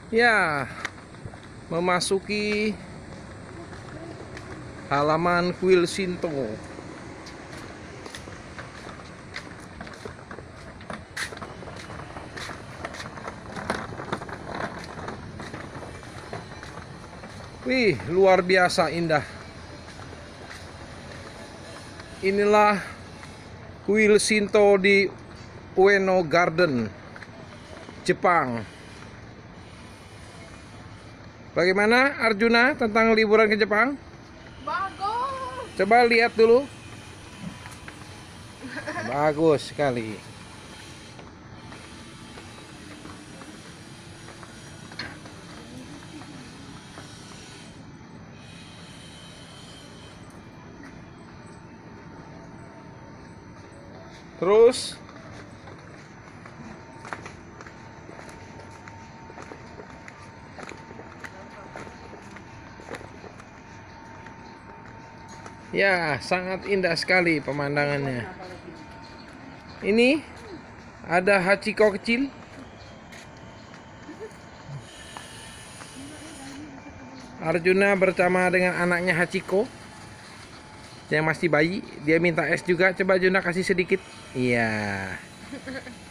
Ya, memasuki halaman kuil Shinto. Wih, luar biasa indah. Inilah kuil Shinto di Ueno Garden, Jepang. Bagaimana Arjuna tentang liburan ke Jepang? Bagus. Coba lihat dulu. Bagus sekali. Terus ya, sangat indah sekali pemandangannya. Ini ada Hachiko kecil. Arjuna bersama dengan anaknya Hachiko yang masih bayi. Dia minta es juga. Coba Arjuna kasih sedikit. Iya.